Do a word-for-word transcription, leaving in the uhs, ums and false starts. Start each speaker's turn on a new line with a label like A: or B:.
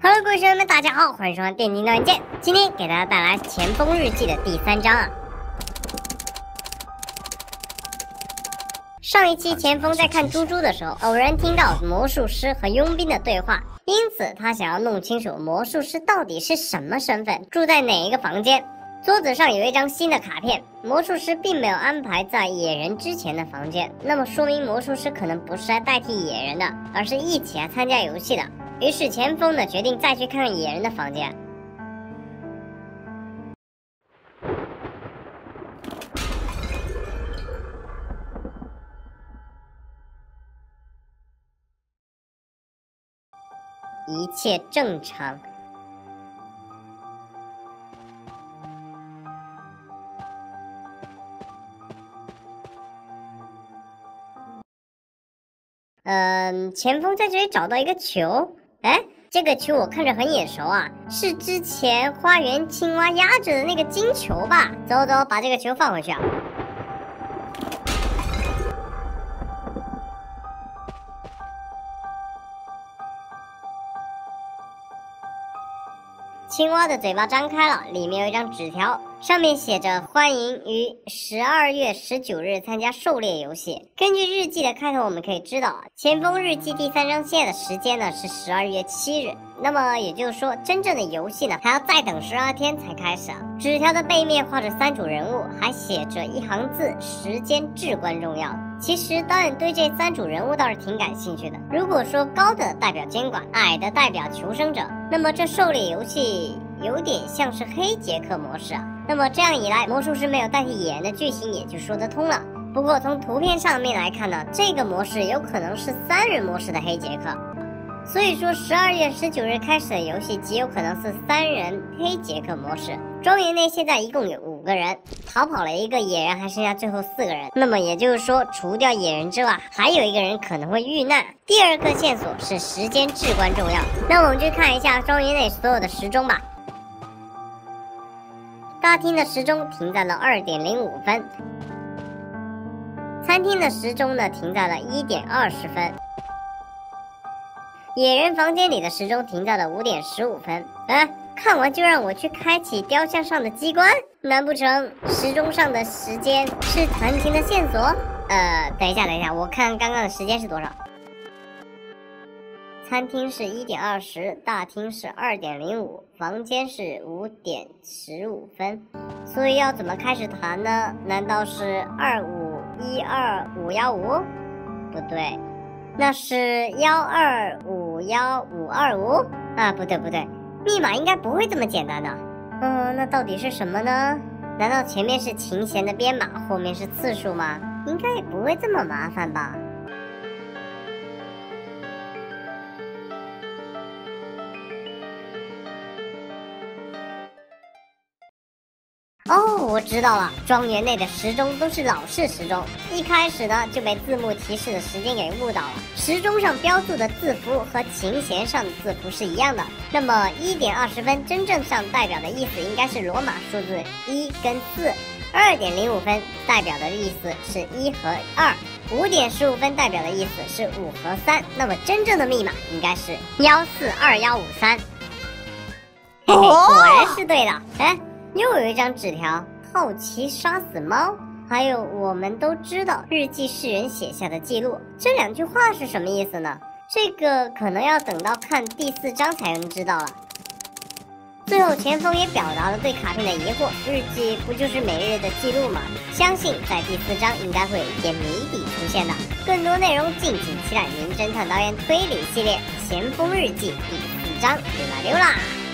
A: Hello， 各位学员们，大家好，欢迎收看电竞大文件。今天给大家带来《前锋日记》的第三章啊。上一期前锋在看猪猪的时候，偶然听到魔术师和佣兵的对话，因此他想要弄清楚魔术师到底是什么身份，住在哪一个房间。桌子上有一张新的卡片，魔术师并没有安排在野人之前的房间，那么说明魔术师可能不是来代替野人的，而是一起来参加游戏的。于是前锋呢决定再去看看野人的房间。一切正常。嗯，前锋在这里找到一个球。哎，这个球我看着很眼熟啊，是之前花园青蛙压着的那个金球吧？走走，把这个球放回去啊。青蛙的嘴巴张开了，里面有一张纸条，上面写着欢迎于十二月十九日参加狩猎游戏。根据日记的开头我们可以知道，前锋日记第三章现在的时间呢是十二月七日，那么也就是说真正的游戏呢还要再等十二天才开始啊。纸条的背面画着三组人物，还写着一行字，时间至关重要。其实导演对这三组人物倒是挺感兴趣的。如果说高的代表监管，矮的代表求生者，那么这狩猎游戏有点像是黑杰克模式啊。那么这样一来，魔术师没有代替野人的剧情也就说得通了。不过从图片上面来看呢，这个模式有可能是三人模式的黑杰克。所以说十二月十九日开始的游戏极有可能是三人黑杰克模式。庄园内现在一共有五个人，逃跑了一个野人，还剩下最后四个人。那么也就是说，除掉野人之外，还有一个人可能会遇难。第二个线索是时间至关重要。那我们去看一下庄园内所有的时钟吧。大厅的时钟停在了二点零五分，餐厅的时钟呢停在了一点二十分。野人房间里的时钟停在了五点十五分。哎，看完就让我去开启雕像上的机关？难不成时钟上的时间是弹琴的线索？呃，等一下，等一下，我看刚刚的时间是多少？餐厅是一点二十，大厅是二点零五，房间是五点十五分。所以要怎么开始弹呢？难道是二五一二五幺五？不对。那是幺二五幺五二五啊，不对不对，密码应该不会这么简单的。嗯，那到底是什么呢？难道前面是琴弦的编码，后面是次数吗？应该也不会这么麻烦吧。哦，我知道了，庄园内的时钟都是老式时钟，一开始呢就被字幕提示的时间给误导了。时钟上标注的字符和琴弦上的字符是一样的，那么一点二十分真正上代表的意思应该是罗马数字一跟四，二点零五分代表的意思是一和二，五点十五分代表的意思是五和三，那么真正的密码应该是幺四二幺五三。嘿嘿，果然是对的。哎，又有一张纸条，好奇杀死猫，还有我们都知道日记是人写下的记录，这两句话是什么意思呢？这个可能要等到看第四章才能知道了。最后前锋也表达了对卡片的疑惑，日记不就是每日的记录吗？相信在第四章应该会有一点谜底出现的。更多内容敬请期待名侦探导演推理系列《前锋日记》第四章，溜啦溜啦。